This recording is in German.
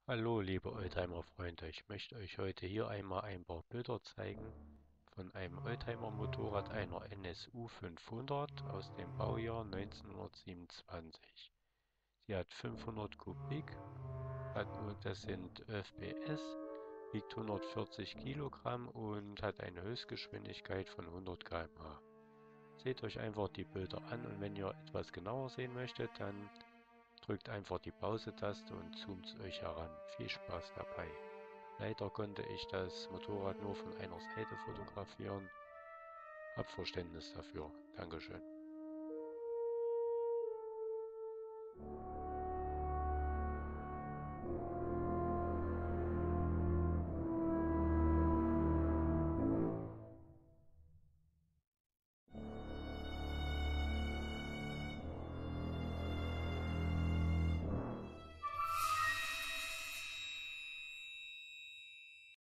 Hallo, liebe Oldtimer-Freunde, ich möchte euch heute hier einmal ein paar Bilder zeigen von einem Oldtimer-Motorrad einer NSU 500 aus dem Baujahr 1927. Sie hat 500 Kubik, das sind 11 PS, wiegt 140 Kilogramm und hat eine Höchstgeschwindigkeit von 100 km/h. Seht euch einfach die Bilder an und wenn ihr etwas genauer sehen möchtet, dann drückt einfach die Pause-Taste und zoomt es euch heran. Viel Spaß dabei! Leider konnte ich das Motorrad nur von einer Seite fotografieren. Hab Verständnis dafür. Dankeschön.